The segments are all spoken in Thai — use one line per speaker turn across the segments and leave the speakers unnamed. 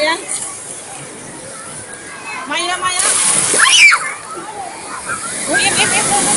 ยังไม่แล้วอุ้ยเอฟ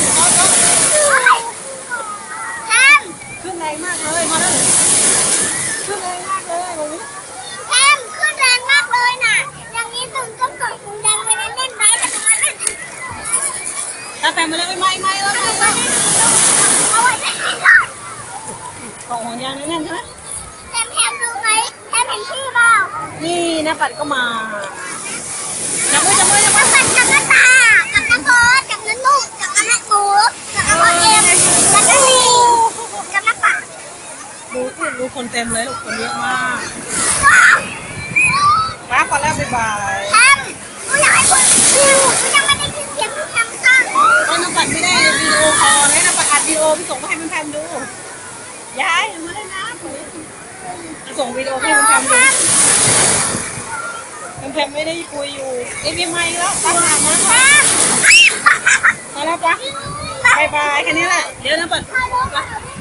ขึ้นแรงมากเลยมาแล้วขึ้นแรงมากเลยโอ้ย
ขึ้นแรงมากเลยน่ะอย่างนี้ตึงก็กดแรงไปเล่นๆได้แต่ทำไมไม่
ตาแปมมาเลยไม่แล้ว
เอาไว้ได้ที่รอด
ของห่วงยางแน่นใช่ไหม
แฮมดูไหมแฮมเห็นชื่อเปล่า
นี่นะปัดก็มาจับมือ
กับน้าตากับน้าโบ๊ทกับน้านุ่มกับน้ากูกับน้าโบ๊ทเอ็มกับน้าลีกับน้าปัก
ดูคนเต็มเลยลูกคนเยอะมากป้าพอแล้วบ๊ายบาย
แฮมกูอยากให้คุณดิวกูยังไม่ได้ยินเสียงคุณแฮมตั้ง
ก็น้ำปัดไม่ได้วิดีโอคอลเลยน้ำปัดอัดวิดีโอไปส่งให้แพมดูยายมาได้นะส่งวิดีโอให้แพมดูแพมไม่ได้คุยอยู่เอ็มไม่แล้วตั้งนานนะมาแล้วปะบายบายแค่นี้แหละเดี๋ยวน้ำปัด